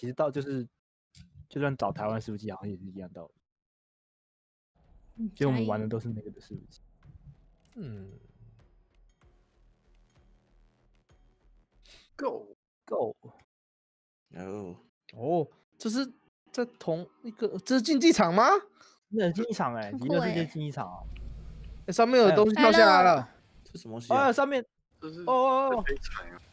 其实就算找台湾伺服器，好像也是一样道理。其实我们玩的都是那个的伺服器。 Go， 哦，这是在同一个，这是竞技场吗？ 那竞技场极乐世界竞技场啊！ 上面有东西掉下来了， 这什么东西啊？ 上面这是哦， 飞船啊！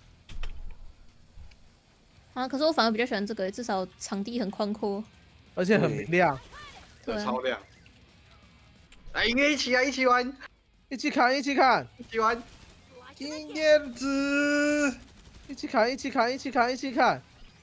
啊，可是我反而比较喜欢这个，至少场地很宽阔， 而且很明亮。 对，超亮。来，音乐一起啊，一起玩， 一起看，一起看， 一起玩。 金燕子， 一起看，一起看，一起看，一起看。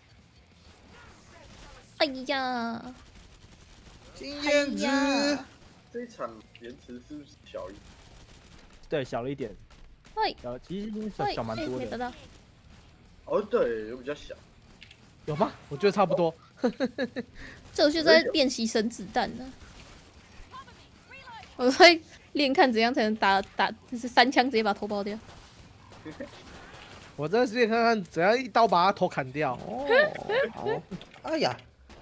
哎呀， 金燕子， 这一场延迟是不是小一？ 对，小了一点。 喂， 其实已经小蛮多的。 没得到。 哦，对，有比较小。 有吗？我觉得差不多。 这我就在练习生子弹呢。我在练看怎样才能打，就是3枪直接把头爆掉。 我在练看看怎样一刀把他头砍掉。 哦，好，哎呀，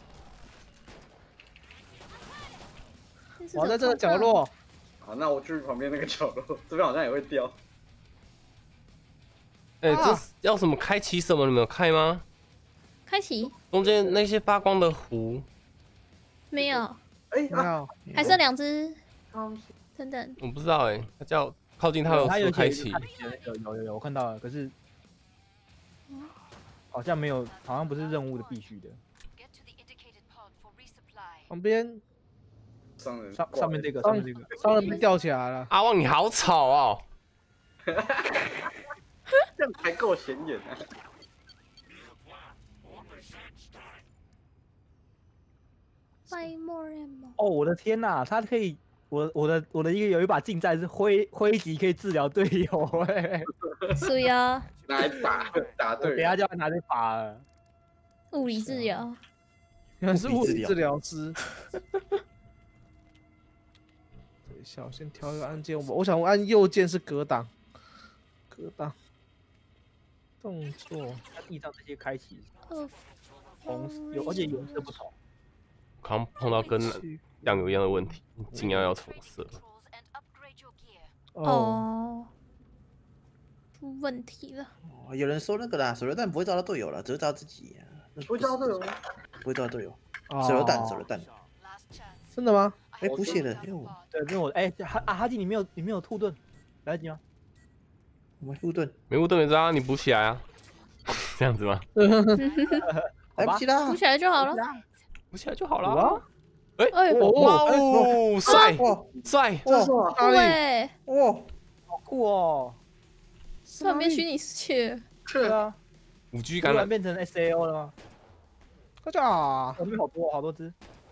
我在这个角落。 好，那我去旁边那个角落，这边好像也会掉。 哎，这要什么开启什么？你们有开吗？ 开启中间那些发光的湖没有？ 哎啊， 还剩2只。等等， 我不知道哎，它叫靠近它有说开启。 有，我看到了，可是好像没有，好像不是任务的必须的。 旁边上面这个， 上面被吊起来了。 阿旺，你好吵哦！ 这样还够显眼啊！ 哦，我的天哪，他可以，我的有一把近战是灰级可以治疗队友哎。 是呀。 拿来打队友。 等下就要拿这把了。 物理治疗。 原来是物理治疗师。等一下，我先调一个按键。我想按右键是格挡。动作。 它地上这些开启，而且颜色不同。 刚碰到跟酱油一样的问题，尽量要重色。 哦，出问题了。 哦，有人说那个啦，手榴弹不会照到队友了，只会照自己。 不会照到队友吗？ 不会照到队友。手榴弹。 真的吗？ 哎，补血了。 对，因为我哈基，你没有兔盾，来得及吗？ 我护盾。 没护盾没招，你补起来啊。这样子吗？ 来不及啦， 补起来就好了。 补起来就好了。 哎， 哇哦，帅！ 这是哪里？ 哇， 好酷哦！ 突然变虚拟世界。 对啊 ，5G 突然变成 SAO 了吗？ 大家， 这边好多只。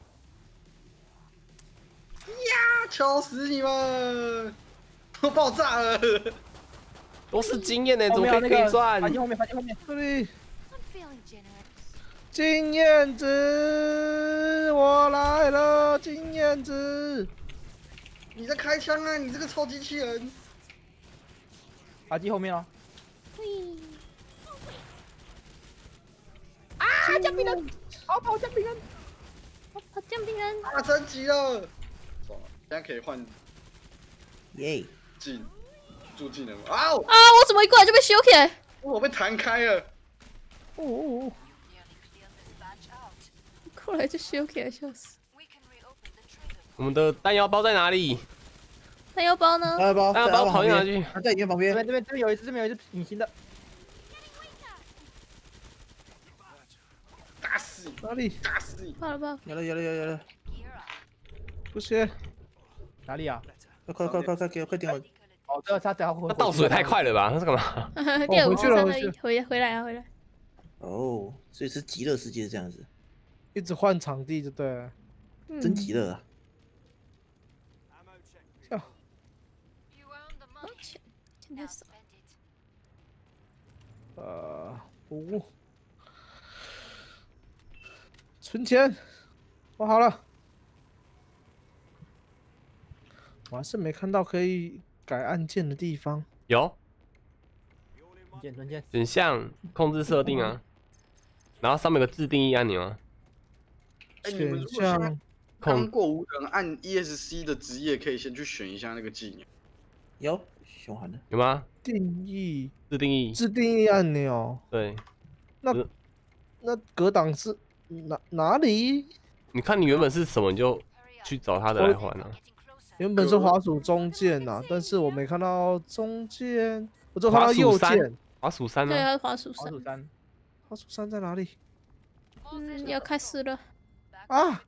呀！敲死你们！都爆炸了！ 都是经验的，怎么可以赚？ 反击后面， 这里。金燕子，我来了，金燕子。 你在开枪啊！你这个臭机器人！ 哈基后面哦。啊！降兵人，跑降兵人， 降兵人！ 啊，升级了！爽了，现在可以换耶！ 助技能啊！ 我怎么一过来就被修起来？ 我被弹开了！ 哦。 过来就修起来，笑死！ 我们的弹药包在哪里？ 弹药包呢？ 弹药包跑去哪去？ 它在影院旁边。 这边有一只隐形的。 打死你！ 哪里？ 打死你！ 爆了！ 有了！ 不行， 哪里啊？ 快给我快点我！ 哦，这他等下会。 那倒数也太快了吧？他是干嘛？ 第2个回来。 哦，所以是极乐世界是这样子。 一直换场地就对了。 真极乐啊！ 钱太少。 存钱，我好了。我还是没看到可以改按键的地方。 有。 存件。 选项控制设定啊。 然后上面有个自定义按钮啊， 哎，你们选如果现在项刚过无人按 ESC 的职业，可以先去选一下那个技能。 有选完了， 有吗？ 定义自定义， 自定义按钮， 对， 那格挡是哪里？ 你看你原本是什么，你就去找他的来换啊。 原本是滑鼠中键呐，但是我没看到中键，我只看到右键。 滑鼠3 对呢？ 啊，滑鼠滑鼠 3。 3， 滑鼠3在哪里？ 要开始了。 啊！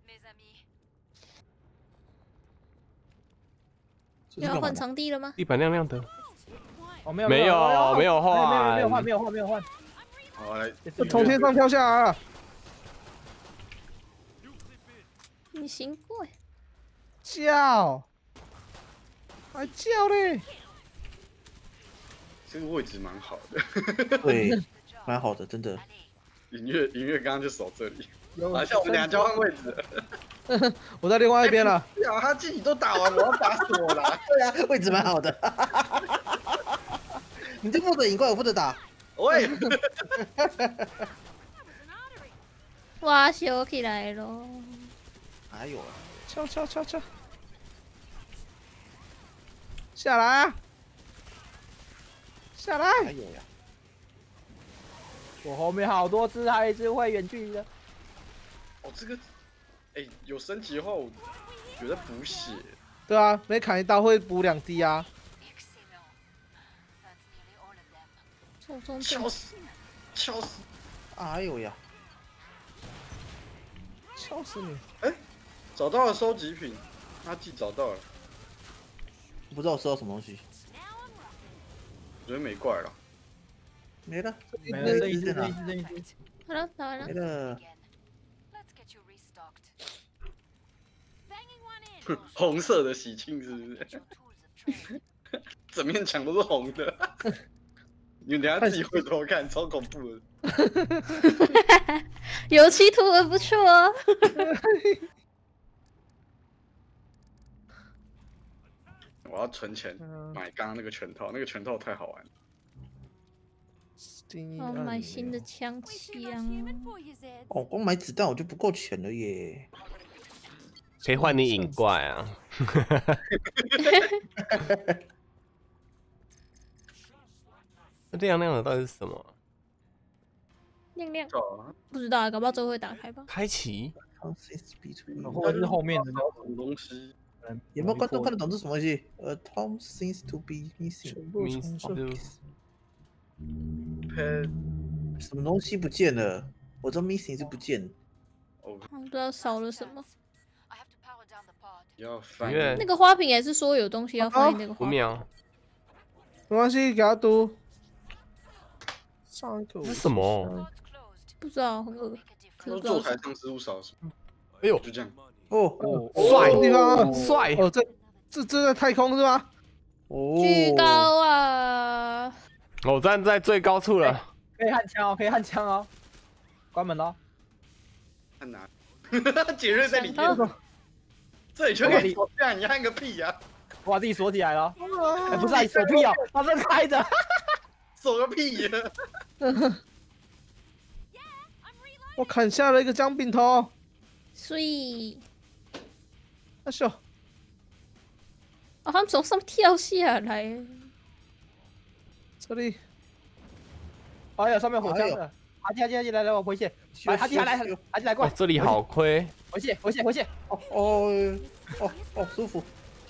要换场地了吗？ 地板亮亮的， 哦没有没有换， 没有换。 好，来， 从天上跳下来了， 你行过？ 叫，还叫嘞！ 这个位置蛮好的， 对，蛮好的，真的。 音乐刚刚就守这里， 有好像我们俩交换位置了。 我在另外一边了。 对啊，他自己都打完，我要打死我啦！ 对啊，位置蛮好的。你就负责引怪，我负责打。 喂， 哇，修起来咯！ 还有啊， 敲！下来啊！下来！ 还有呀， 我后面好多只，还有一只会远距离的。 哦，这个，哎，有升级的话，我觉得补血。 对啊，每砍一刀会补2滴啊。 错中敲死！ 还有呀， 敲死你！ 找到了收集品，阿纪找到了， 不知道我收到什么东西， 我觉得没怪了。 没了， 没了，这一只。 好了，打完了没。了。 红色的喜庆是不是？整面墙都是红的。你们等下自己回头看，超恐怖的。 有期徒儿不错哦。 我要存钱买刚刚那个拳套，那个拳套太好玩了。 哦，买新的枪。 哦，光买子弹我就不够钱了耶。 可以换你引怪啊。那亮亮的到底是什么？ 亮亮， 啊， 不知道啊，搞不好之后会打开吧。 开启？ 或者是后面的什么东西？ 有没有观众看得懂这是什么东西？Tom seems to be missing。 全部重设。 什么东西不见了？我这 missing 是不见。 不知道少了什么。 要翻那个花瓶也是说有东西要放进那个花 5 瓶。 秒。 没关系，给他读。上一个这是什么？ 不知道，很恶。 都坐台上失误少什么？ 哎呦， 就这样。 哦， 帅地方帅！ 哦，这在太空是吗？ 哦， 巨高啊！ 我站在最高处了。 可以焊枪哦，关门喽。 看哪？杰瑞在里面。这里就可以锁起来，你焊个屁呀！ 我把自己锁起来了。哎，不是啊，锁屁哦，把这开着。 锁个屁呀！ 我砍下了一个姜饼头。 碎。 阿秀。 哦，他们从上面跳下来。 这里。 哎呀，上面火枪了。阿基来，我回血。来，阿基来过来。 这里好亏。 回血。 哦，舒服。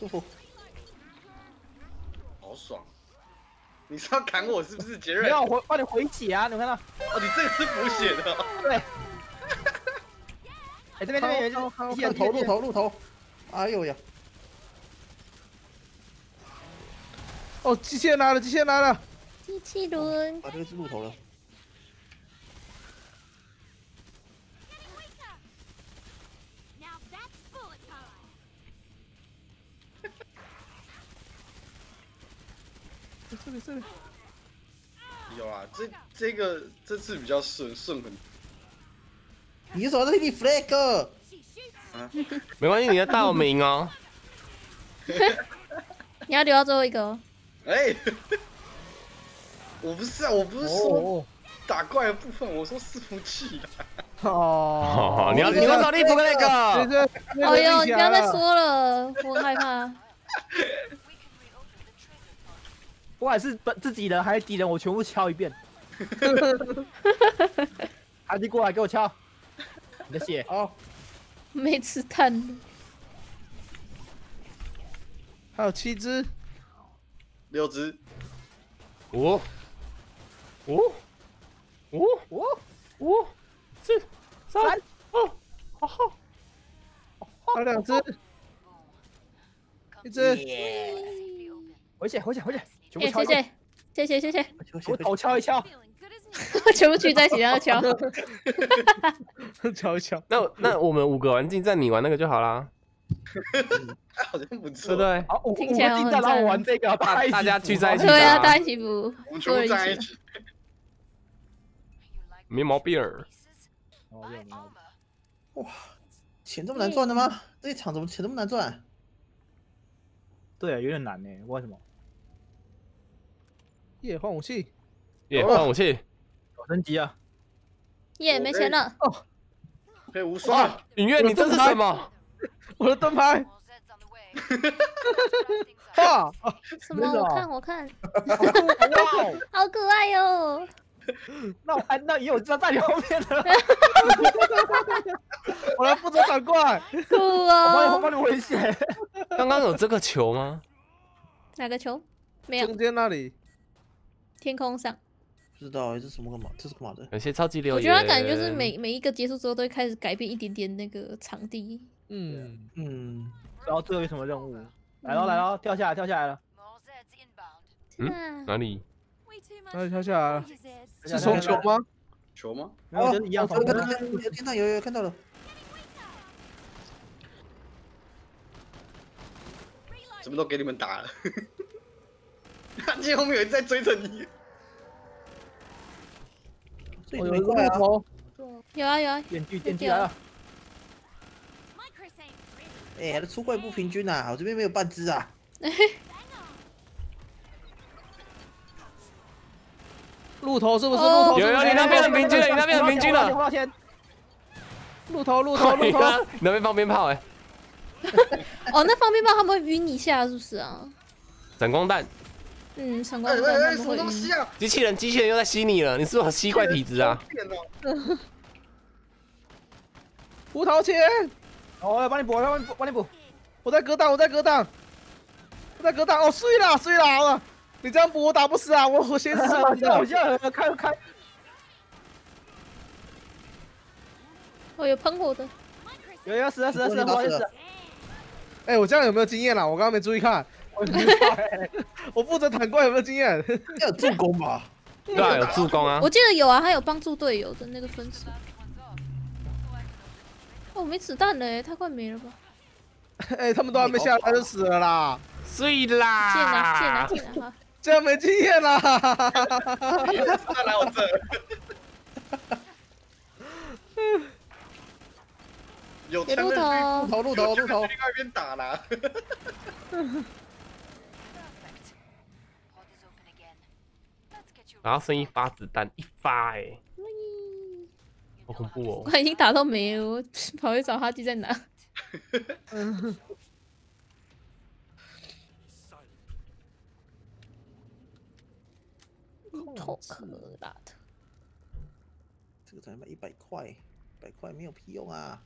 好爽！你是要砍我是不是，杰瑞？ 没有，帮你回血啊！你看到？ 哦，你这个是补血的。 对。哎，这边有一只路头。哎呦呀！ 哦，机器人来了！ 机器人。 啊，这个是路头了。 这里。 有啊，这次比较顺很。 你手在立 flag。 没关系，你的大名哦。 你要留到最后一个哦。 哎，我不是说打怪的部分，我说伺服器啦。 哦， 你要找利普那个。 对， 哎呦，你不要再说了，我很害怕。 不管是自己人还是敌人，我全部敲一遍。阿弟过来给我敲，你的血。 好， 没吃炭。 还有7只。 6只。 5、4、3、2，好， 还有2只，1只。 回血，全部哎， 敲一遍。 谢谢， 我头敲一敲。 全部聚在一起然后敲。 敲一敲。 那我们5个玩近战，你玩那个就好啦， 好像不对错。 不对？ 好，我听起来进站，然后玩这个， 大家聚在一起。 对啊，大家一起补， 我们全部站在一起。 没毛病儿。 哇，钱这么难赚的吗？这一场怎么钱这么难赚？ 对啊，有点难呢，为什么？ 耶，换武器。 耶，换武器。 升级啊！ 耶，没钱了。 可以无双。 影月，你这是什么？ 我的盾牌。哇！ 什么？我看， 哇， 好可爱哟！ 那也有知道在你后面的。 我来负责打怪。 酷我哦！ 帮你回血。 刚刚有这个球吗？ 哪个球？没有， 中间那里。 天空上。 不知道这是什么干嘛？这是干嘛的？ 感谢超级留言。 我觉得他感觉就是每一个结束之后都会开始改变一点点那个场地。 然后最后有什么任务？来喽，跳下来了。 哪里？ 哪里跳下来了？是从球吗？ 球吗？ 没有，就是一样从。 天上有看到了。 什么都给你们打了。看见后面有人在追着你。 我有一个木头。 有啊， 电锯来了。 哎，这出怪不平均啊！我这边没有半只啊。 鹿头是不是？鹿头有，你那边很平均了，你那边很平均了。 鹿头。 你那边放鞭炮哎。 哦，那放鞭炮他们会晕一下，是不是啊？ 闪光弹。 闪光弹他们什么会晕。 东西啊？ 机器人又在吸你了，你是不是有吸怪体质啊？ 胡桃钳。 我要帮你补。 我在格挡。哦，碎了！你这样补我打不死啊！我先死了。 我现在开。 哦，有喷火的。 有死了，不好意思。 哎，我这样有没有经验啦？我刚刚没注意看。我负责坦怪有没有经验？ 要有助攻吧？ 对啊，有助攻啊。 我记得有啊，还有帮助队友的那个分数。哦，我没子弹了，太快没了吧？ 哎，他们都还没下来就死了啦！ 碎啦！ 进来哈！ 这样没经验啦！ 他来我这。有鹿头。 鹿头。 另外一边打啦。 然后剩1发子弹，1发哎，好恐怖哦！ 我已经打到没了，我跑去找哈基在哪？头壳辣的。 这个才卖100块，100块没有屁用啊！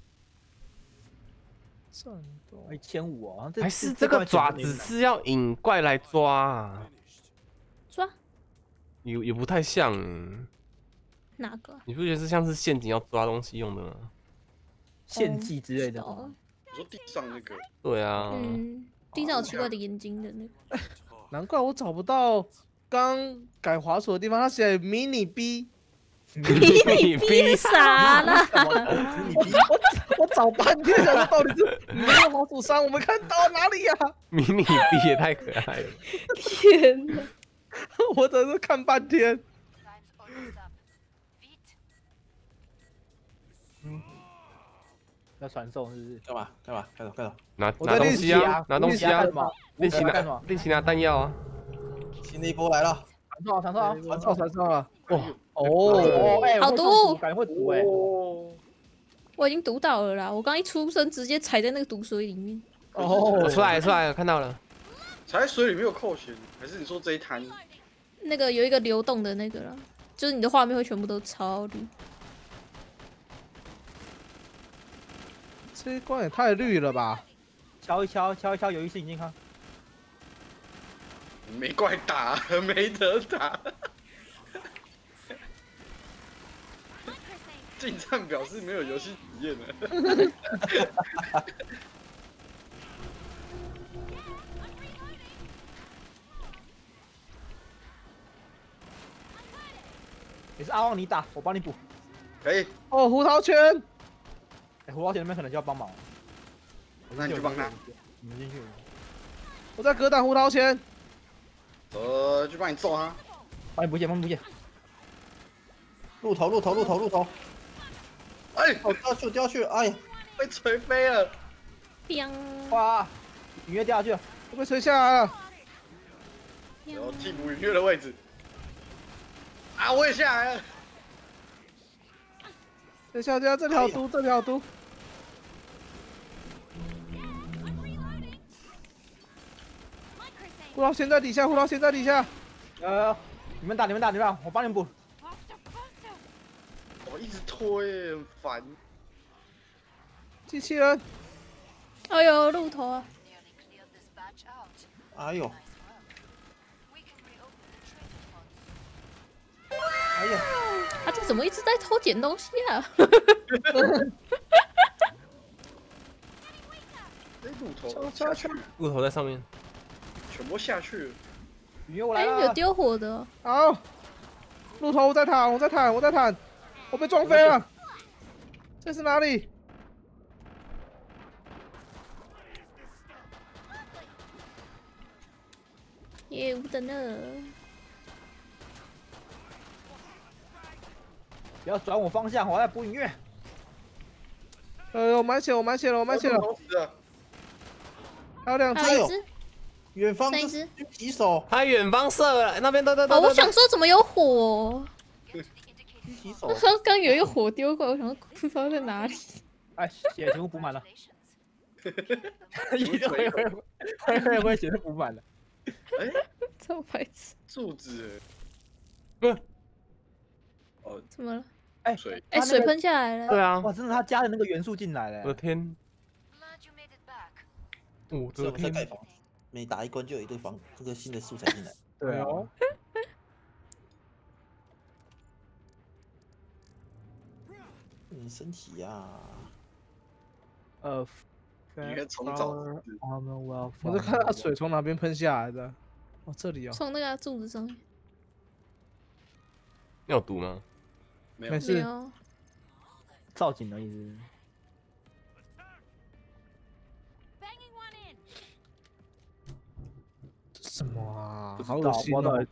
战斗 1500哦， 还是这个爪子是要引怪来抓啊？ 抓？ 也不太像。 哪个？ 你不觉得是像是陷阱要抓东西用的吗？ 献祭之类的。 哦， 我说地上那个。 对啊。 地上有奇怪的眼睛的那个。 难怪我找不到刚改滑鼠的地方，它写迷你 B。 迷你 B 啥啦？ 我找半天，想说到底是没有滑鼠伤，我没看到哪里呀？ 迷你 B 也太可爱了！ 天哪！ 我真是看半天。 要传送是不是？ 干嘛？开走。 拿东西啊！拿东西啊！练习拿弹药啊！ 新的一波来了， 传送了！哇， 哦， 哎， 好毒感觉会毒哎。 哦， 我已经毒到了啦！我刚一出生直接踩在那个毒水里面。 我哦， 出来了，看到了。 踩在水里没有扣血，还是你说这一滩？ 那个有一个流动的那个啦，就是你的画面会全部都超绿。 这一关也太绿了吧！ 敲一敲，敲一敲，有意识引健康。 没怪打，没得打。进站表示没有游戏体验了。 也是阿旺你打，我帮你补。 可以， 哦，胡桃拳， 哎，胡桃姐那边可能就要帮忙了。 那你去帮他。 你们进去。 我在格挡胡桃拳。 去帮你揍他。 帮你补血，帮你补血。 鹿头！ 哎， 哦，掉下去！哎呀， 被锤飞了。 砰！ 哇，隐约掉下去了。 我被吹下来了。 然后替补允约的位置。啊，我也下来了。 等一下，这条毒，这条毒。胡桃钳在底下，胡桃钳在底下。 你们打，我帮你们补。 我一直推，很烦。 机器人， 哎呦，鹿头啊！ 哎呦，哎呀， 他这怎么一直在偷捡东西啊？ 哎，鹿头下去， 鹿头在上面。 全部下去了。 隐约我来哎， 了。 有丢火的哦。 好。鹿头，我在坦，我被撞飞了。这是哪里？ 业务的呢？ 不要转我方向，我在补隐约。 我满血了。还有两只。 还有一只， 远方是哪一只狙击手， 他远方射了，那边对。 哦，我想说怎么有火？ 狙击手， 刚有一个火丢过来，我想说不知道在哪里。 哎，血全部补满了。一定会血都补满了。 哎， 超白痴！ 柱子。 怎么了？ 哎， 水。 哎，水喷下来了。 对啊， 哇，真的他加的那个元素进来了。 我的天！我所以的天！ 我在盖房子，每打一关就有一堆这个新的素材进来。 对啊。 身体呀。 应该重找。 我在看他水从哪边喷下来的。哦，这里哦。 从那个柱子上面。 你有毒吗？ 没没事。 有。 造景的意思。 这什么啊？好恶心哦！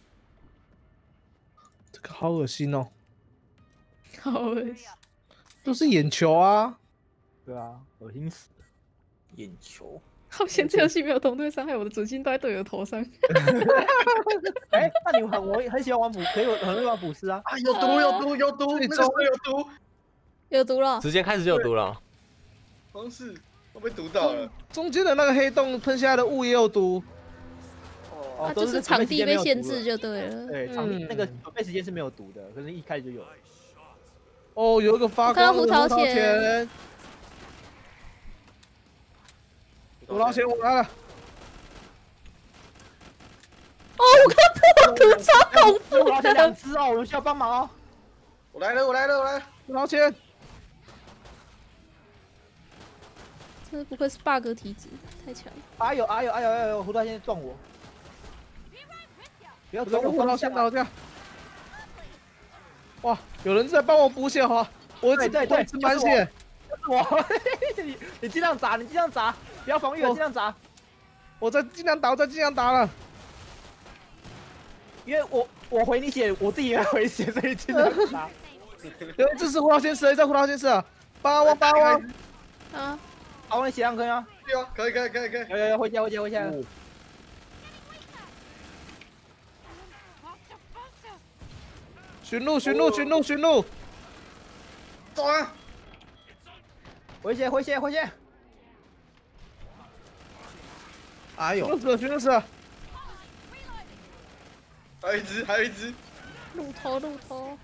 这个好恶心哦！ 好恶心。 都是眼球啊！ 对啊，恶心死了。 眼球。 好险，这游戏没有同队伤害，我的准心都在队友头上。 哎，那你我很喜欢玩捕，很会玩捕师啊！ 啊，有毒，那个有毒。 有毒了。 直接开始就有毒了。 方式我被毒到了。 中间的那个黑洞喷下来的雾也有毒。 哦， 就是场地被限制就对了。 对，场地那个准备时间是没有毒的，可是一开始就有。 哦，有一个发光的胡桃钳。胡桃钳我来了。 哦，我看破图超恐怖的。2只哦，我需要帮忙哦。 我来了。 胡桃钳。 这不愧是 bug 体质，太强了。 哎呦，胡桃钳撞我！不要撞我胡桃钳倒掉。哇，有人在帮我补血哈！我只满血。 我，你尽量砸，不要防御了，尽量砸。 我在尽量打了。 因为我回你血，我自己也回血，所以尽量砸。 这是胡桃钳蛇，在胡桃钳蛇。八王。 啊！ 阿旺，你血量可以吗？ 对啊，可以。 有，回家。 寻路，寻路，寻路，寻路！ 走啊！ 回血，回血，回血！ 哎呦， 寻路死了，寻路死了！ 还有一只，还有一只。 鹿头，鹿头。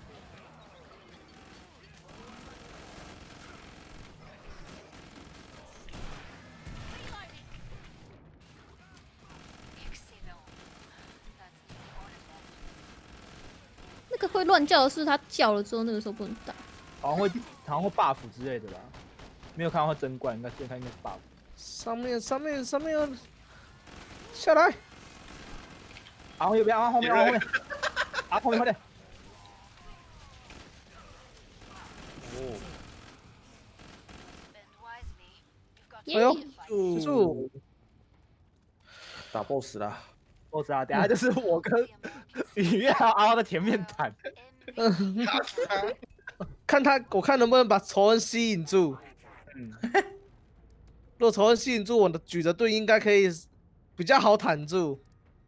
那个会乱叫的是他叫了之后，那个时候不能打。 好像会 buff 之类的吧？没有看到会争冠，应该是 buff。 上面有，下来！ 往右边，往后面，往后面，啊，后面快点！ 哎呦， 结束！ 打 BOSS 啦！ boss 啊，等下就是我跟雨月还有阿豪在前面谈。 打死他！ 我看能不能把仇人吸引住。 嗯， 如果仇人吸引住我的举着盾，应该可以比较好坦住。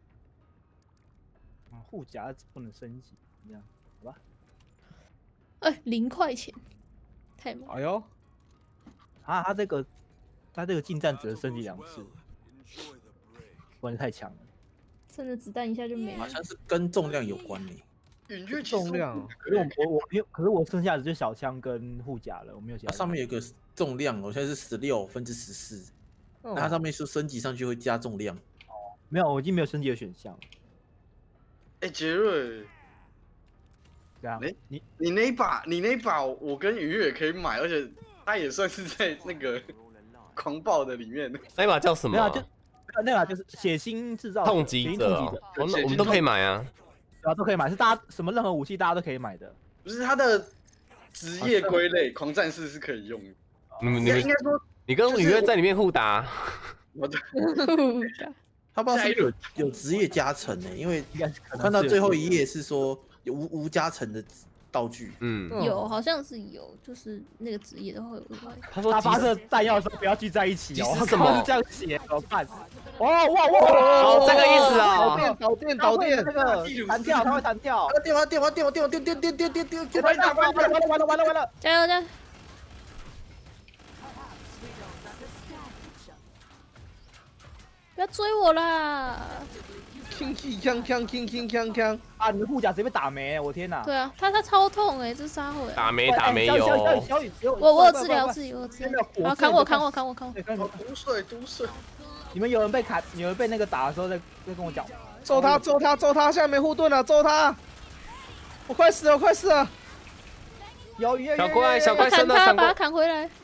护甲不能升级，这样好吧？ 哎，0块钱，太猛！ 哎呦， 啊，他这个近战只能升级2次，不然太强了。 真的子弹一下就没了。 好像是跟重量有关呢。 允月重量， 可是我没有，可是我剩下的就小枪跟护甲了，我没有其他。 上面有个重量，我现在是16/14，那它上面是升级上去会加重量。 没有，我已经没有升级的选项。 哎，杰瑞， 对啊， 你那一把，我跟愉悦可以买，而且它也算是在那个狂暴的里面。 那把叫什么？ 没有，就那把就是血腥制造痛击者哦，我们都可以买啊。 对啊，都可以买，是大家什么任何武器大家都可以买的。 不是它的职业归类，狂战士是可以用的。 你应该说， 你跟愉悦在里面互打。 我的他不知道是不是有职业加成呢？因为应该是我看到最后一页是说有无加成的道具。 有，好像是有，就是那个职业的话有额外。 他说他发射弹药的时候不要聚在一起哦。 什么？ 是这样写怎么办？哦哇！ 哦，这个意思啊！ 导电， 那个弹跳，他会弹跳。 电！ 完了！ 加油加油！不要追我啦！ 锵！ 啊，你的护甲直接被打没，我天哪！ 对啊，他超痛哎，这杀回来。 打没有。 我有治疗，我有治疗。啊，砍我！ 毒水！ 你们有人被砍，有人被那个打的时候再跟我讲。 揍他！现在没护盾了，揍他！我快死了！ 有小怪砍他，把他砍回来。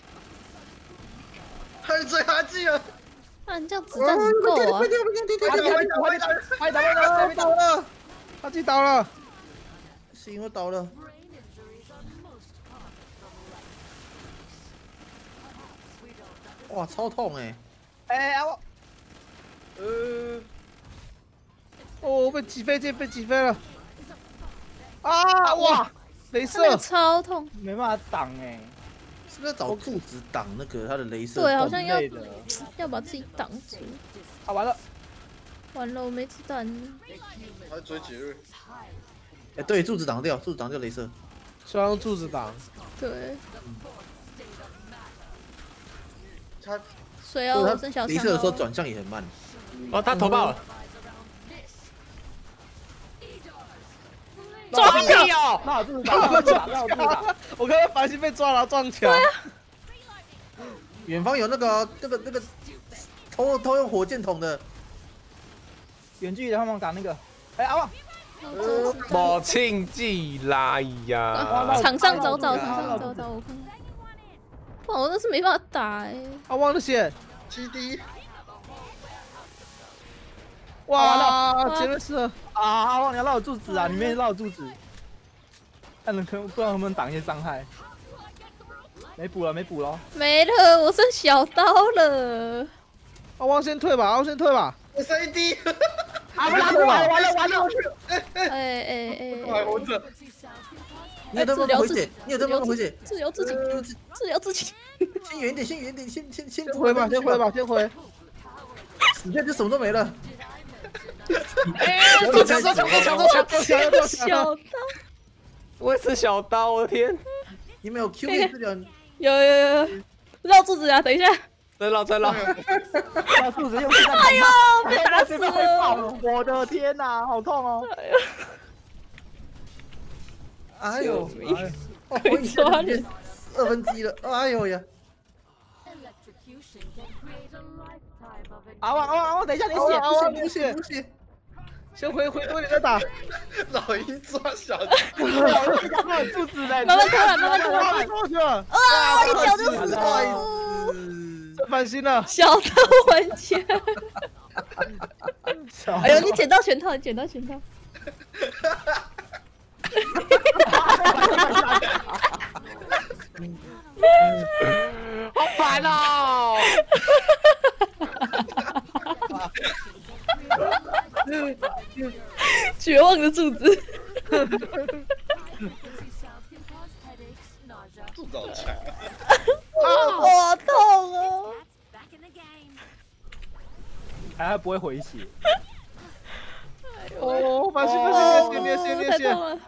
还追他技了！ 啊，你这样子弹不够啊！ 快倒了！ 他自己倒了， 是因为倒了。哇，超痛哎！ 哦，被击飞了！啊哇！镭射那个超痛， 没办法挡哎。 是不是找柱子挡那个他的镭射？ 对，好像要把自己挡住。 啊，完了， 我没子弹。 他在追杰瑞。 哎，对，柱子挡掉镭射。 需要用柱子挡。 对。 他水哦，我剩小枪。 镭射的时候转向也很慢。 哦，他头爆了。 抓不了！那我肚子打， 我刚刚繁星被抓了撞墙。 对啊。 远方有那个偷用火箭筒的， 远距离的帮忙打那个。哎，阿旺， 冇庆忌啦呀！ 场上找，我看看。不然我那是没办法打哎。 阿旺的血 ，GD。 哇，杰瑞斯！ 阿旺，你要绕柱子啊！你没绕柱子，看能不知道能不能挡一些伤害。没补了。 没了，我剩小刀了。 阿旺先退吧。 我是 AD。 完了！ 我还活着。 你有这么回血？ 治疗自己。 先远一点，先回吧。 你这就什么都没了。 小刀。 我也是小刀，我的天！ 你们有 Q 可以治疗？ 有，绕柱子啊！等一下， 再绕再绕， 绕柱子用子弹， 哎呦，被打死会爆了！ 了！我的天哪，好痛哦！ 哎呦，哦， 可以我已经抓人 1/2了，哎呦呀！ 啊！等一下，你啊啊啊！ 血补血， 补血， 先回多一点再打。 老鹰抓小还有柱子嘞！ 慢慢拖来，慢慢拖来！ 过去了， 啊！一脚就死不好意了。 思， 这翻新了。 小刀玩家，哎呦，你捡到全套，你捡到全套。 好烦哦！ 绝望的柱子。 柱子好强， 好痛哦！ 还不会回血哦，翻新，练太血痛了！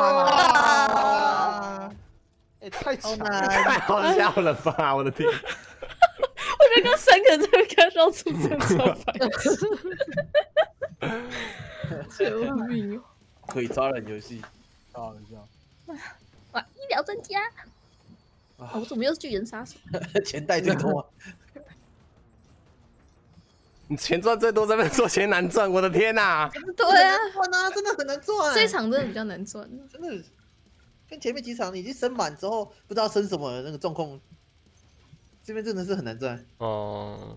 啊！哎，太强了！ 太好笑了吧！我的天！ 我觉得刚3个人在那看绕柱子超白痴，救命哦！ 鬼抓人游戏， 好笑。 哇，医疗专家！啊，我怎么又是巨人杀手？ 钱袋最多啊。 你钱赚最多，这边做钱难赚，我的天哪！ 对啊， 赚啊，真的很难赚。 这一场真的比较难赚。 真的跟前面几场你已经升满之后，不知道升什么那个状况，这边真的是很难赚。 哦，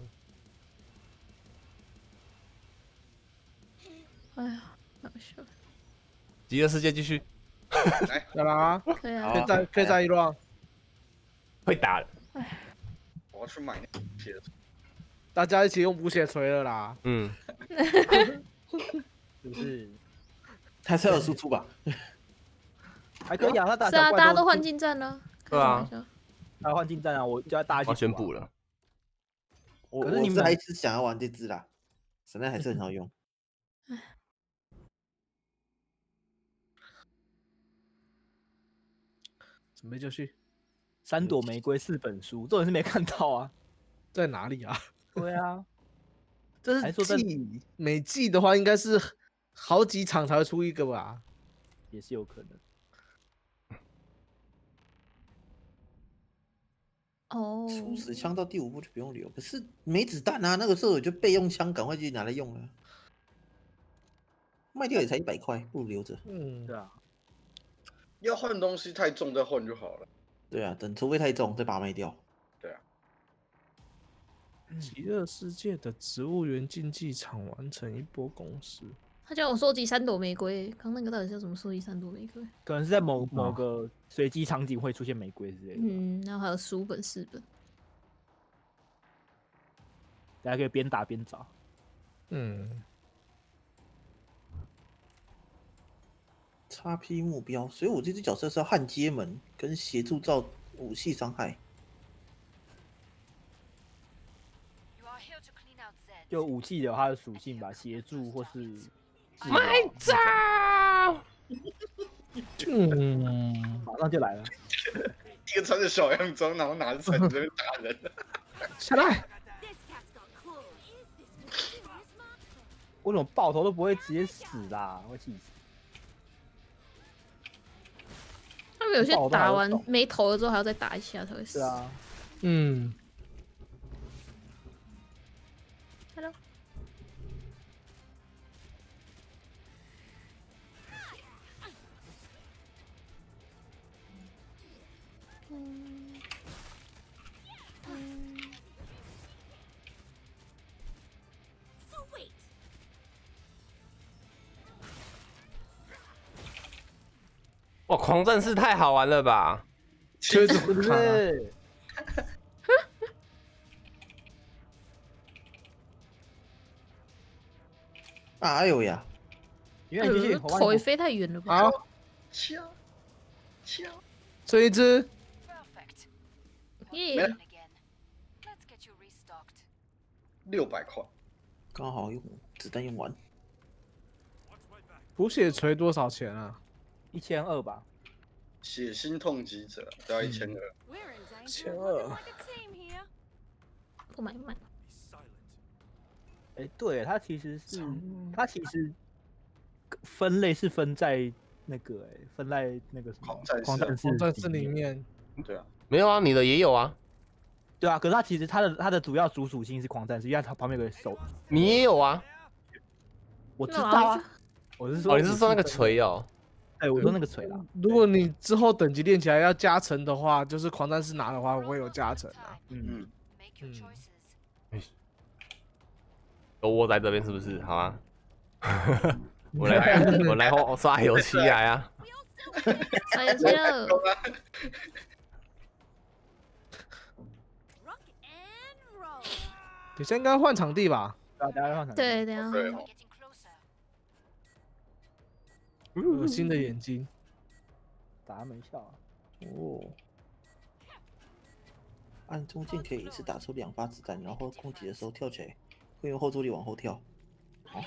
哎呀，好笑。 极乐世界继续来啦， 可以啊， 可以再一轮。 会打了。 我要去买那个血。 大家一起用补血锤了啦。 嗯， 就是还是要有输出吧。 还可以啊，他打是啊， 小怪大家都换近战了。 对啊， 他换近战啊，我叫大家一起我要宣布了。 我可是你们还是想要玩这只啦，神奈还是很好用。 准备就绪， 3朵玫瑰4本书，这人是没看到啊。 在哪里啊？ 对啊， 这还说在是季，每季的话应该是好几场才会出一个吧？ 也是有可能。 哦， 初始枪到第5步就不用留，可是没子弹啊，那个时候我就备用枪，赶快去拿来用了。卖掉也才100块，不如留着。 嗯， 对啊， 要换东西太重再换就好了。 对啊，等除非太重再把它卖掉。 极乐世界的植物园竞技场完成一波攻势。 他叫我收集3朵玫瑰，刚那个到底是要怎么收集3朵玫瑰？ 可能是在某个随机场景会出现玫瑰之类的。 嗯，然后还有15本4本。 大家可以边打边找。 嗯， XP 目标，所以我这只角色是要焊接门跟协助造武器伤害。 就武器有它的属性吧，协助或是卖招， 马上就来了。 一个穿着小洋装，然后拿着铲子在那边打人。 下来。 为什么爆头都不会直接死啦？会气死。 他们有些爆到打完还会动没头了之后还要再打一下才会死。 是啊， 嗯， Hello。 哇，狂战士太好玩了吧！ 缺子是不不卡啊。 是？ 哎呦呀！ 因为继续头也飞太远了吧？ 好， 敲敲， 这一只耶！ 600块， 刚好用子弹用完。 补血锤多少钱啊？ 1200吧。 血腥痛击者都要1200。 1200。 不买不买。 哎，对，它其实分类是分在那个分在那个什么狂战士在这里面。 对啊， 没有啊，你的也有啊， 对啊，可是它其实它的主要主属性是狂战士，因为它旁边有个手， 你也有啊。 我知道啊。我是说， 哦，你是说那个锤哦？ 对，我说那个锤啦。 如果你之后等级练起来要加成的话，就是狂战士拿的话，我会有加成啊。 嗯， 都窝在这边是不是？好啊，我来刷油漆来啊！ 刷油漆了。 你现在应该换场地吧？ 大家换场。 对，等下。 对哦。 有新的眼睛， 打没效啊。 哦。按中键可以一次打出2发子弹，然后攻击的时候跳起来，会用后坐力往后跳。好。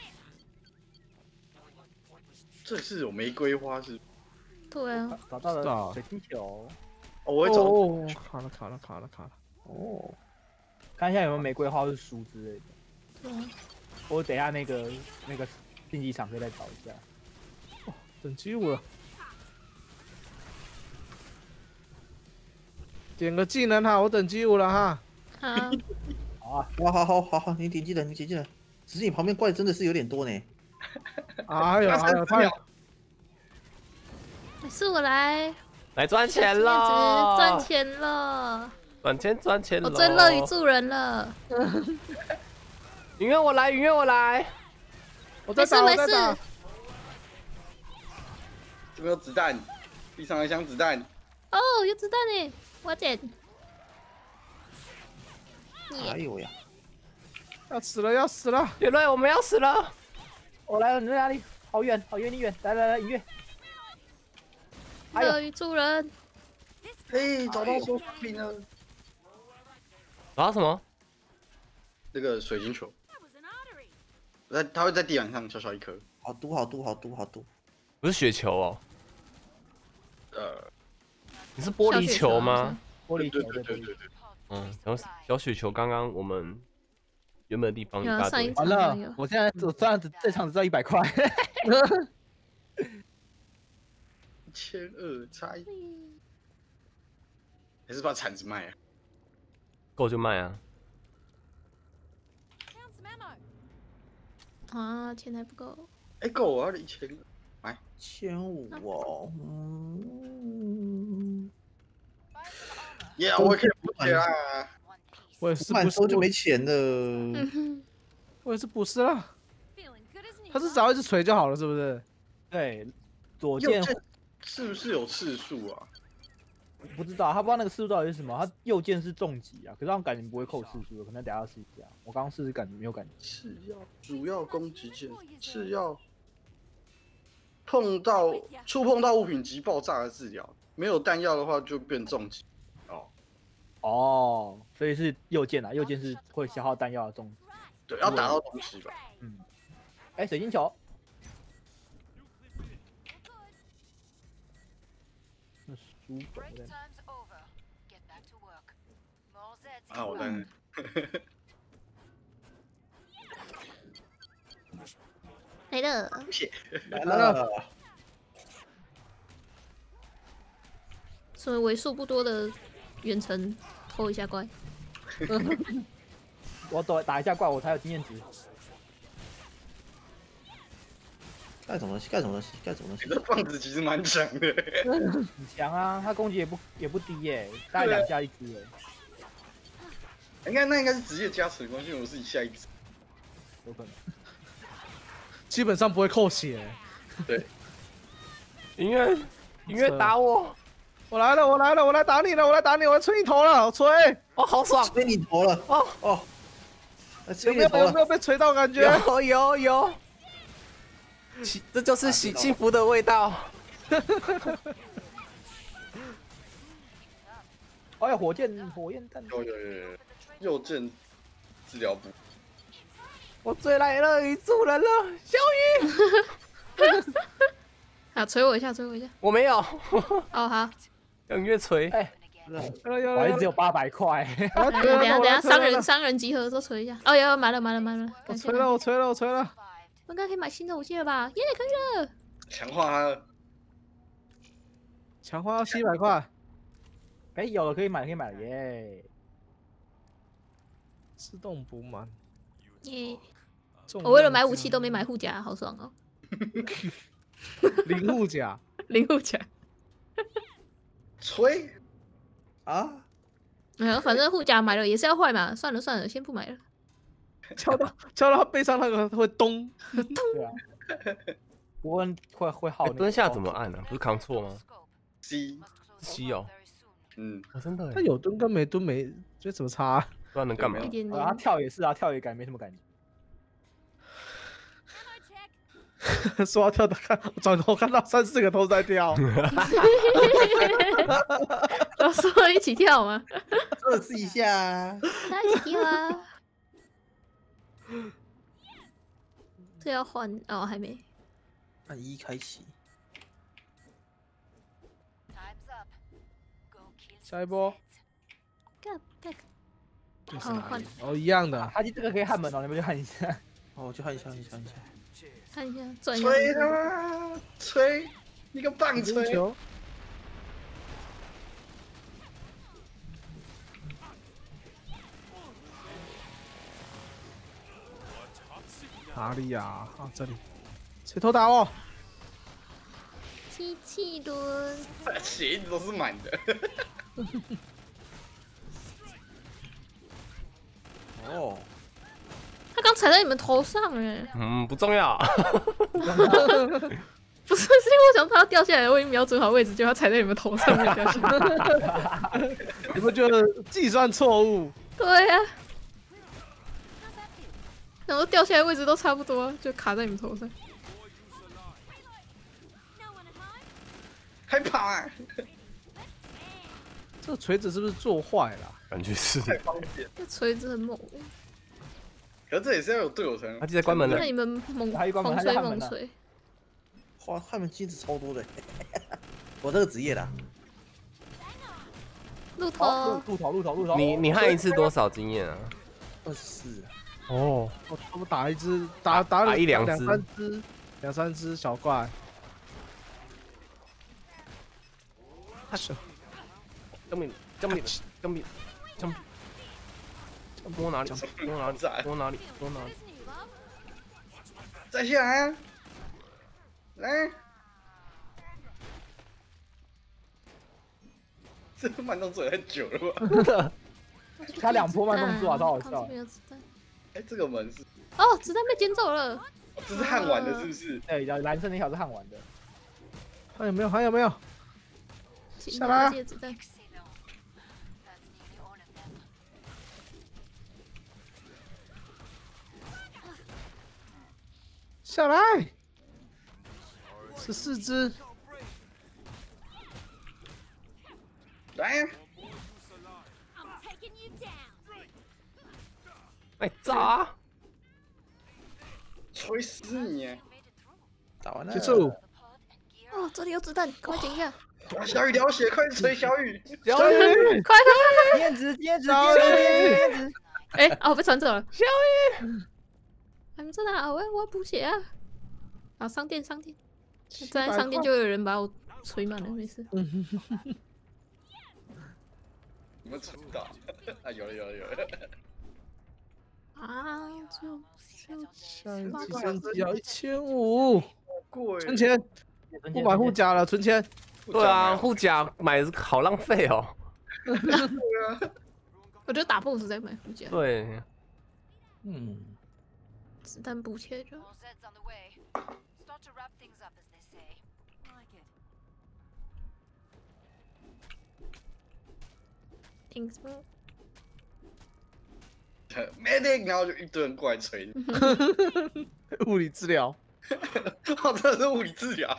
这是有玫瑰花是？ 对啊。 找到了水晶球。 哦，我会找。 哦，卡了。 哦。 看一下有没有玫瑰花是书之类的。 对啊。 我等一下那个竞技场可以再找一下。 等级5了。点个技能哈，我等级5了哈。 好。 好啊。 好，你点技能。只是你旁边怪真的是有点多呢。 还有， 是我来赚钱了， 赚钱了， 赚钱了！ 我最乐于助人了。 允愿我来， 我在打。 没事。 有没有子弹？地上一箱子弹。 哦，有子弹呢，我捡。 哎呦呀！ 要死了！ 原来我们要死了！ 我来了，你在哪里？好远，你远！来，音乐。 乐于助人。 嘿，找到收藏品了。 找到什么？ 那个水晶球。它会在地板上小小一颗。 好毒。 不是雪球哦。你是玻璃球吗？ 玻璃球， 对。 嗯，然后小雪球刚刚我们原本的地方一大堆。 完了，我这样子这场只要100块。 1200差1，还是把铲子卖啊？ 够就卖啊。 啊，钱还不够。 哎，够啊，1000，买 1500哦。 我可以补血啦。 我也是满收就没钱了。 我也是补师了。他是只要一直锤就好了，是不是？ 对，左键是不是有次数啊？ 不知道，他不知道那个次数到底是什么。他右键是重击啊，可是他感觉不会扣次数，可能等下要试一下。我刚刚试感觉没有感觉。 次要主要攻击键，次要触碰到物品即爆炸的治疗，没有弹药的话就变重击。 哦，所以是右键啊，右键是会消耗弹药的重击。 对，要打到东西吧。 哎，水晶球。那书本在哪？ 啊，我在。 来了。 来了。 作为为数不多的远程偷一下怪。 我打一下怪，我才有经验值。 干什么东西？ 你的棒子其实蛮强的。 很强啊，他攻击也不低耶，大概2下1只耶。 那应该是职业加成的关系，我是1下1只。 有可能。 基本上不会扣血。 对。 音乐打我！ 我来了，我来打你了，我来吹你头了，我吹！ 哦，好爽！ 吹你头了！哦， 有没有被吹到感觉？ 有。这就是幸福的味道。 哎呀，火焰弹！ 有，右键治疗部。 我最乐于助人了，小雨。 好，捶我一下，捶我一下。 我没有， 哦，好。 让越锤。 哎， 有我还只有800块。 等下，商人集合都捶一下。哦，有买了。 我锤了。 我应该可以买新的武器了吧？耶，可以了。 强化他了， 强化要700块， 哎，有了，可以买了，耶！ 自动补满。 耶！我为了买武器都没买护甲，好爽哦。 零护甲， 零护甲。 吹啊， 没有，反正护甲买了也是要坏嘛。算了，先不买了。 敲到他背上那个会咚。 对啊，不过会耗。 蹲下怎么按呢？不是扛错吗 ？C 哦， 嗯， 我真的。 他有蹲跟没蹲没，这怎么差？ 不知道能干嘛。 一点他跳也是啊，跳也感觉没什么感觉。 说要跳的看，我转头看到3、4个都在跳。 都说一起跳吗？ 测试一下啊。 大家一起跳啊！这要换哦，还没。 按1开启。 下一波。 哦，换。 哦，一样的。 他这个可以焊门哦，你们去焊一下。 哦，我去焊一下。 看一下，转一下。 吹他，吹，你个棒吹！ 哪里呀？啊，这里。谁偷打我？ 机器轮。 血一直都是满的。 哦。 他刚踩在你们头上哎。 不重要。 不是，是因为我想怕他掉下来，我已经瞄准好位置，就他踩在你们头上面掉下来。 你们觉得计算错误？ 对呀。然后掉下来位置都差不多，就卡在你们头上。 害怕。 这个锤子是不是做坏了？ 感觉是。 太方便。 这锤子很猛。 可是这也是要有队友才能。 他记得关门了。 那你们猛锤。 哇，焊门机子超多的。我这个职业的。 鹿头。 你焊一次多少经验啊 ？24。 哦。 我打一只，打 1、2 只，2、3只小怪。他手。 江米，拨哪里？ 再下来啊！来，这慢动作也太久了吧？ 他2波慢动作啊，超好笑。 哎，这个门是…… 哦，子弹被捡走了。 这是焊完的，是不是？ 对，蓝色那条是焊完的。 还有没有？下来。下来，14只， 来呀！ 哎，炸！ 锤死你！ 打完了， 结束。 哦，这里有子弹，快捡一下！ 小雨流血，快锤小雨！ 小雨， 快！ 电子！ 哎，哦，被传走了。小雨，你们在哪？我要补血啊！啊，商店，站在商店就有人把我锤满了，没事。 有没有锤到？啊，有了。 啊， 下一计算机要1500， 贵。 存钱，不买护甲了，存钱。 对啊，护甲买好浪费哦。 我觉得打 BOSS 再买护甲。 对。 子弹补起来就。挺什么 ？medic， 然后就一堆人过来锤。 物理治疗。 哦，真的是物理治疗。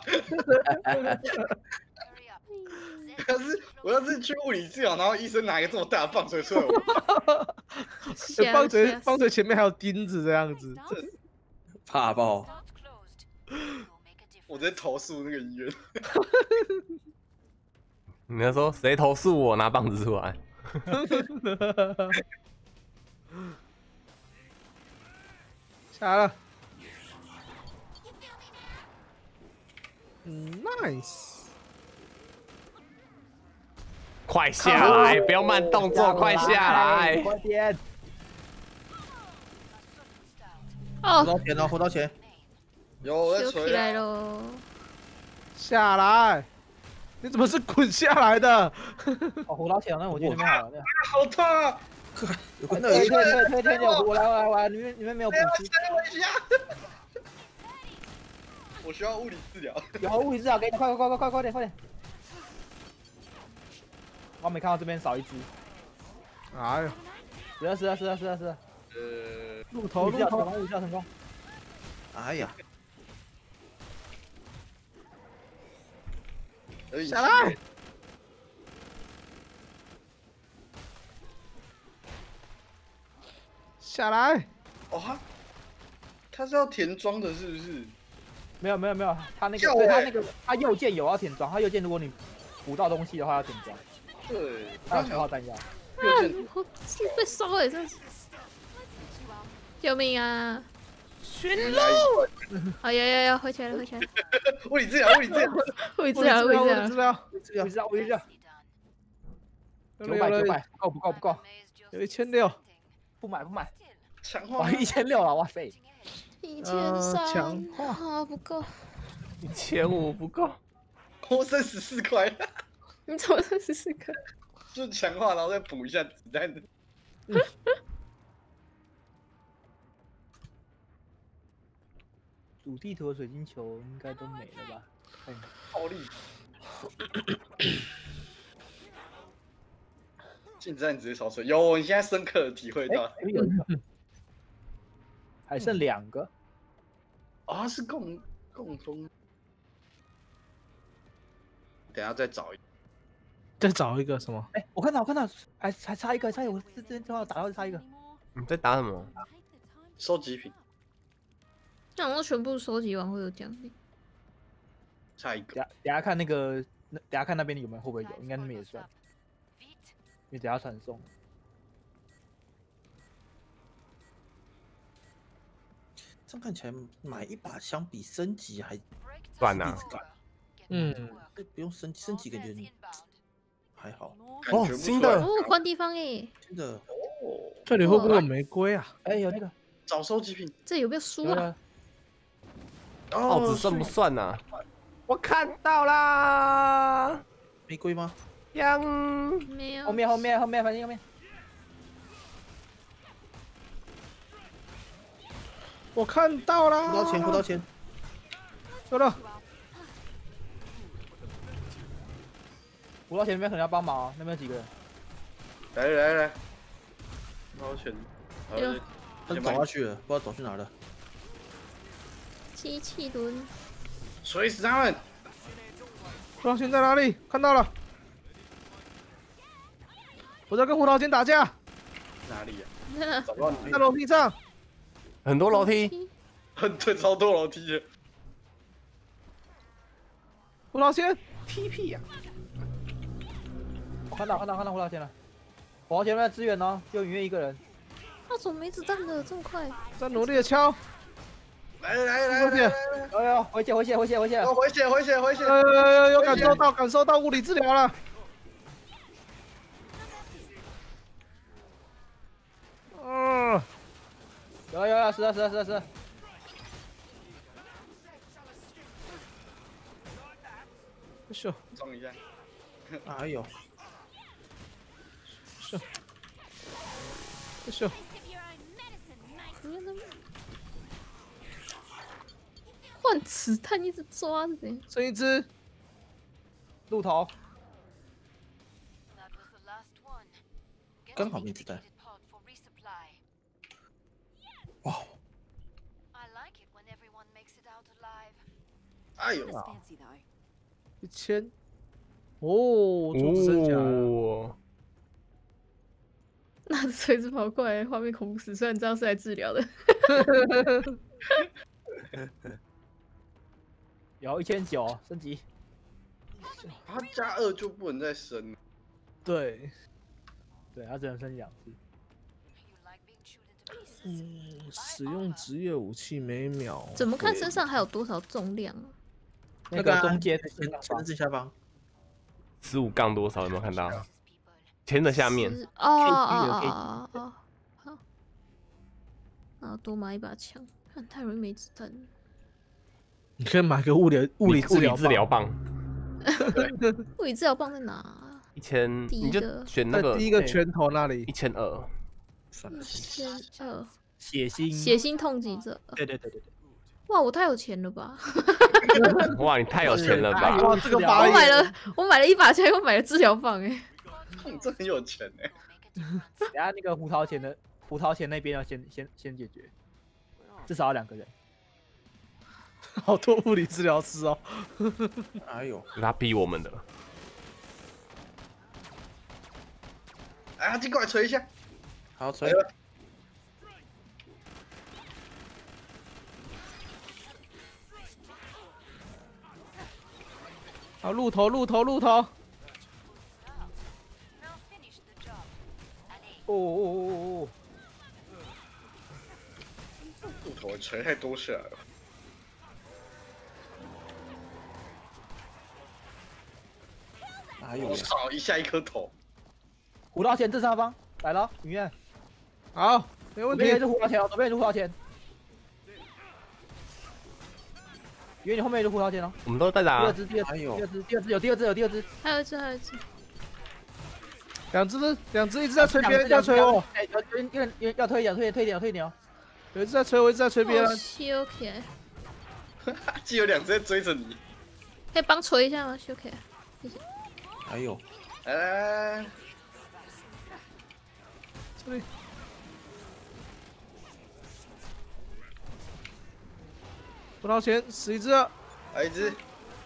我要是去物理治疗，然后医生拿一个这么大的棒槌出来， 棒槌前面还有钉子这样子， 怕爆。 我在投诉那个医院。 你要说谁投诉我拿棒子出来？ 下来了。Nice。 快下来，不要慢动作，快下来！ 快点！ 哦， 活到钱了，活到钱。 有我在修起锤啊！ 来喽！ 下来！你怎么是滚下来的？ 哦，胡老铁，那我去那边好了。 好痛啊！ 有个那退个退，我来，你们没有补给， 塞我一下！我需要物理治疗。 有物理治疗给你，快点！我没看到这边少一只， 哎呦， 是啊， 鹿头物理治疗成功， 哎呀， 下来！下来！ 哦，他是要填装的，是不是？ 没有，他那个叫我对他那个他右键有要填装，他右键如果你补到东西的话要填装， 对， 还有消耗弹药。 啊，我是被烧哎，真是！救命啊！ 寻路。 啊，要回起来了！ 物理治疗， 物理治疗！ 物理治疗！ 物理治疗， 900，不够， 有1600， 不买， 强化哇1600了，哇塞 1300 强化啊，不够。 1500不够， 我剩14块， 你怎么14个？ 就强化，然后再补一下子弹。 主地图的水晶球应该都没了吧？ 暴力。近战直接烧水，有，你现在深刻的体会到。 有一个，还剩2个。 啊，是共风。等下再找一个。 再找一个什么？ 哎，我看到，还差一个，我这边正好打到差一个。 你在打什么？ 收集品， 那我全部收集完会有奖励。 差一个。 等下看那个，等下看那边有没有会不会有，应该那边也算。因为等下传送。 这样看起来买一把相比升级还算啊， 不用升级，感觉还好。 哦，新的哦，换地方哎， 真的哦， 这里会不会有玫瑰啊？ 哎，有那个找收集品。 这有没有书啊？ 帽子算不算呐？我看到啦， 玫瑰吗？ 香， 没有。 后面，反正后面。 我看到啦！ 活到钱， 收到。 补到钱那边可能要帮忙啊，那边有几个人？ 来，捞钱。 他走下去了，不知道走去哪了。 机器轮。 锤死他们！ 胡桃钳在哪里？看到了。我在跟胡桃钳打架， 哪里呀？ 在哪？ 找不到你。 在楼梯上。 很多楼梯， 对，超多楼梯的。 胡桃钳， TP 呀， 我看到胡桃钳了。胡桃钳在支援哦，就远一个人。 他怎么没子弹了？这么快？ 在努力的敲。 来， 有，回血！ 回血！ 有感受到物理治疗了。 有，是。 秀， 装一下。 哎呦， 秀， 换子弹一直抓着的。 剩一只。 鹿头。 刚好没子弹。哇！ 哎呦 1000。哦，柱子升起来了。 哦， 拿着锤子跑过来，画面恐怖死，虽然知道是来治疗的。 有1900升级。 他加2就不能再升了。 对， 对，他只能升2次。 使用职业武器每秒。 怎么看身上还有多少重量啊？ 那个中间的前的最下方， 15杠多少有没有看到？钱的下面。 哦，好。然后多买一把枪，看太容易没子弹了。 你可以买个物理治疗棒。 物理治疗棒在哪啊 1000， 第一你就个选那个在第一个拳头那里。 1200。 算了， 1200 血腥。 血腥痛击者。 对。 哇，我太有钱了吧！ 哇，你太有钱了吧！ 哇，这个发我言， 买了一把枪，又买了治疗棒，哎， 你真很有钱哎。 等下那个胡桃钳那边要先解决，至少要2个人。 好多物理治疗师哦。 哎呦， 是他逼我们的。 哎，他进过来锤一下。 好锤。 好，鹿头。 哦， 木头锤太多下来了。 哎呦我，操！一下一颗头。 胡桃钳正上方来了，影院。 好，没问题左边。也是胡桃钳哦，左边也是胡桃钳。影院你后面也是胡桃钳哦。 我们都在打。 第二哎呦， 只，有第二只。 还有一只。 两只一直在吹边，要吹我。 哎，要推一点哦。 有一只在吹我，一直在吹边。 修起来， 既有2只在追着你。 可以帮锤一下吗？修起来，谢谢。 哎呦， 哎， 这里。胡桃钳死一只了。 还有一只。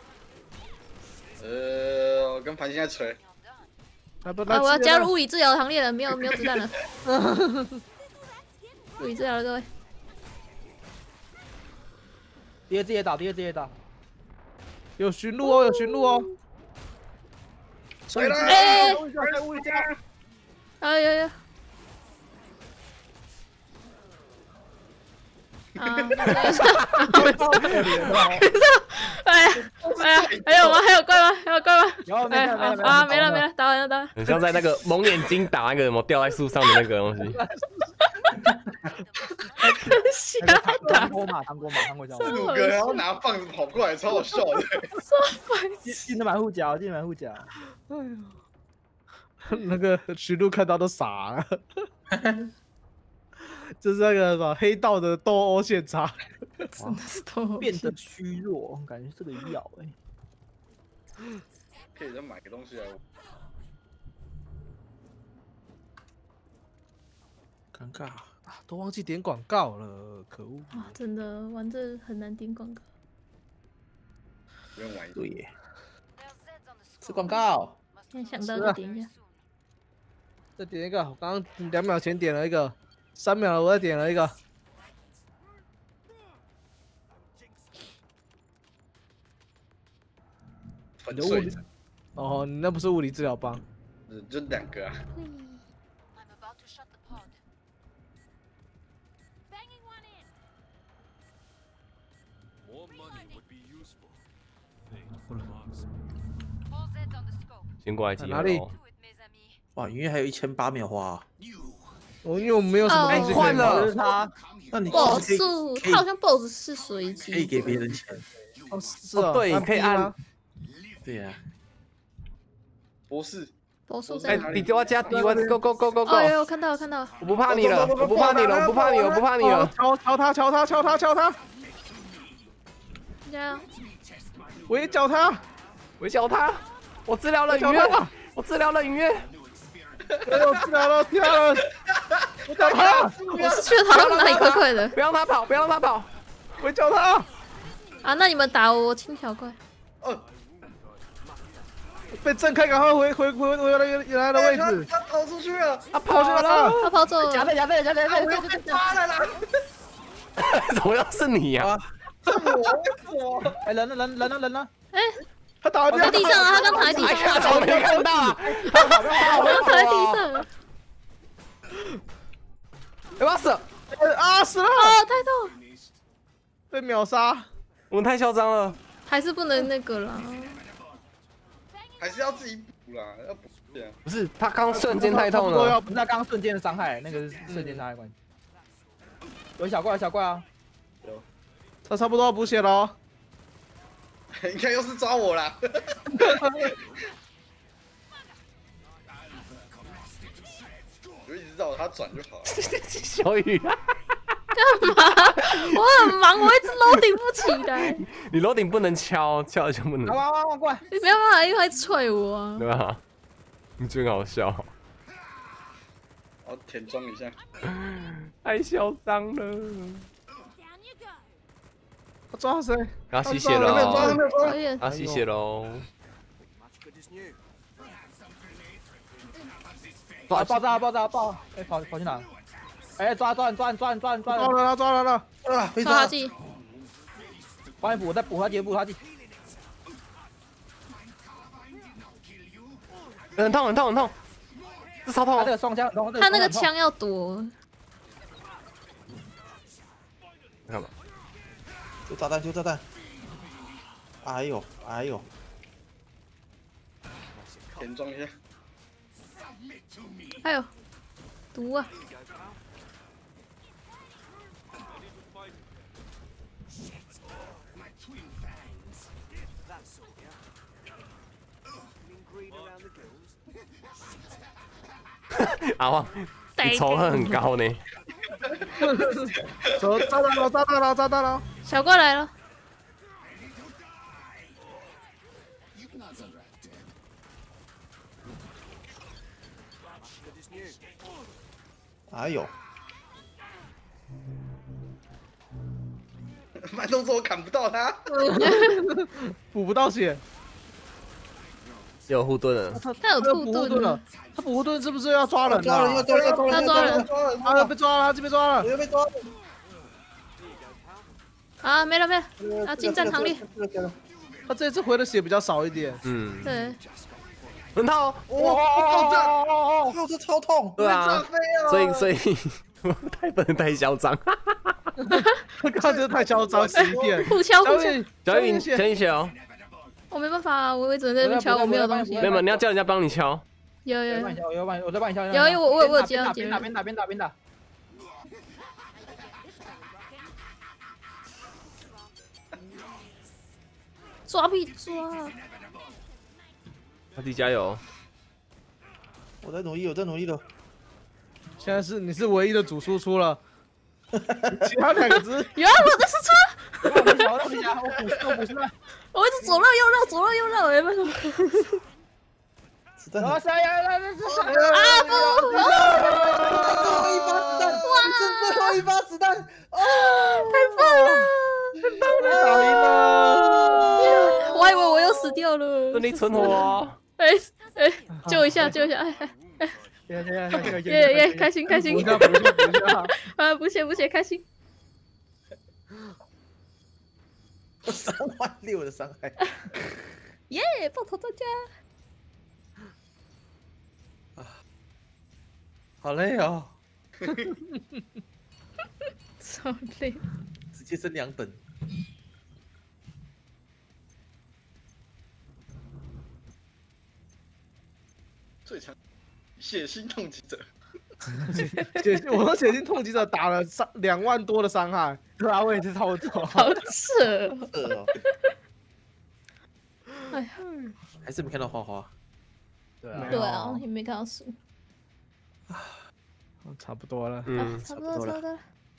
我跟盘星在锤。 来不我要加入物理治疗行列了，没有子弹了。物理治疗了，各位。 第二只也打。 有驯鹿哦。 锤了！ 哎， 物理家。 有。啊！还有吗？还有怪吗？ 有没了，打完了。 很像在那个蒙眼睛打那个什么掉在树上的那个东西。 糖果马，看过一下。 4、5个，然后拿棒子跑过来，超好笑的。 进的满护甲。 哎呦，那个驯鹿看到都傻了。这是那个什么黑道的斗殴现场。 真的是头变得虚弱，感觉是个药哎。 可以再买个东西来。 尴尬啊，都忘记点广告了，可恶！ 啊，真的玩这很难点广告。 不用玩一对耶，吃广告。 现在想到就点一下。 再点一个，我刚刚2秒前点了一个，3秒了我再点了一个。 粉碎着。 哦，你那不是物理治疗棒， 就2个啊。 先过来集合哪里咯。 哇，因为还有1800秒花啊。 因为我们没有什么东西可以换了这是他。 那你 BOSS 可以它好像 BOSS 是随机， 可以给别人钱。 哦，是哦， 对，可以按吗？。 对呀， 博士， BOSS 哎在哪？， 底我加底我 go go go go go！ 哦，有看到。 我不怕你了，我不怕你了，我不怕你了，我不怕你了。 敲他！ 加油！ 我也搅他！ 我叫他，我治疗了影我月叫他， 我治疗了影月。 哎呦，跳了！我搅他！ 我是觉得好像哪里怪怪的不让他跑，不让他跑。 我搅他！ 啊！那你们打我清小怪。 被震开，赶快回原来的位置。 他跑出去了， 他跑去了， 他跑走了。 夹背， 他回来啦！ 怎么又是你呀？ 我哎，人呢？ 他倒在我在地上啊，他刚躺在地哎呀， 上， 怎么没看到啊？ 他刚躺在地上啊。 要不要死？ 啊死了， 哦，太痛， 被秒杀。 我们太嚣张了。 还是不能那个啦。 还是要自己补啦，要补这样。 不是，他刚瞬间太痛了。 不是他刚刚瞬间的伤害，那个是瞬间伤害关系。有小怪啊！ 他差不多要补血了哦。 应该又是抓我啦。就一直绕他转就好了。 小雨啊， 干嘛？我很忙，我一直 loading 不起来， 你楼顶不能敲，敲了就不能， 往过来！ 你没有办法，因为他一直踹我啊。 对吧？你真好笑， 我填装一下。 太嚣张了。 他抓到谁？ 要吸血没有抓， 喽！ 没有抓。 导演， 要吸血喽！ 爆炸！哎，跑去哪？哎，抓！ 抓了了！ 被抓。 刷技， 帮你补，我再补他几， 很痛，这超痛他这！个双枪很痛， 他那个枪要躲。 看吧， 丢炸弹！哎呦！ 填装一下。 哎呦，毒啊！ 阿旺，你仇恨很高呢。 走，炸弹了！ 小怪来了， 哎呦！ 慢动作我砍不到他。 补不到血。 有护盾了， 他有兔补护盾盾了。他补护盾是不是要抓人抓人！ 啊？ 他抓人啊，被抓了，他这边抓了。 我又被抓了。 啊，没了，要进战场里。 他这次回的血比较少一点。 嗯， 对， 很痛。 哦，这超痛！ 对啊，所以不能太嚣张。 刚刚真的太嚣张，11点。 互敲。 小雨，等一下哦。 我没办法啊，我只能在那边敲，我没有东西。 没有，你要叫人家帮你敲。 有， 我再帮你敲。 有，我有接到。 边打。 抓屁抓！ 阿弟加油！ 我在努力了。 现在你是唯一的主输出了，其他两个只是有啊，我这是车。 我补上。 我一直左绕右绕，哎，为什么？ 子弹。 啊不！ 最后一发子弹！ 太棒了！ 打赢了。 我还以为我又死掉了。 顺利存活哦。 哎，救一下！耶，开心！ 补一下。 啊，不谢，开心。 36000的伤害， 耶！爆头专家， 好累哦， 超累， 直接升2等。 最强血腥痛击者， 我和血腥痛击者打了2万多的伤害， 对啊，我也是差不多。 好扯哦。 哎呀， 还是没看到花花。 对啊， 对啊，也没看到树。 差不多了。 差不多了。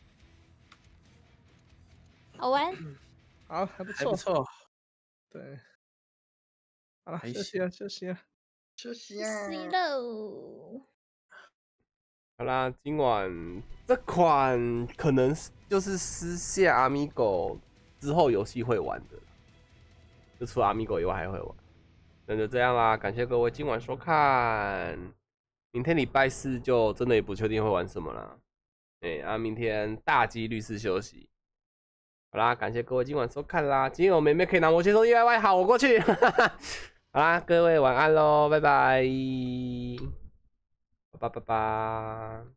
好玩。 好，还不错， 还不错。 对。好了，休息了。 休息啊！ 喽。 好啦，今晚这款可能就是私下 Amigo 之后游戏会玩的，就除了 Amigo 以外还会玩。那就这样啦，感谢各位今晚收看。明天礼拜4就真的也不确定会玩什么啦。明天大几率是休息。 好啦，感谢各位今晚收看啦。今天有妹妹可以拿魔切手 DIY， 好，我过去。好啦，各位晚安喽，拜拜，拜拜拜拜。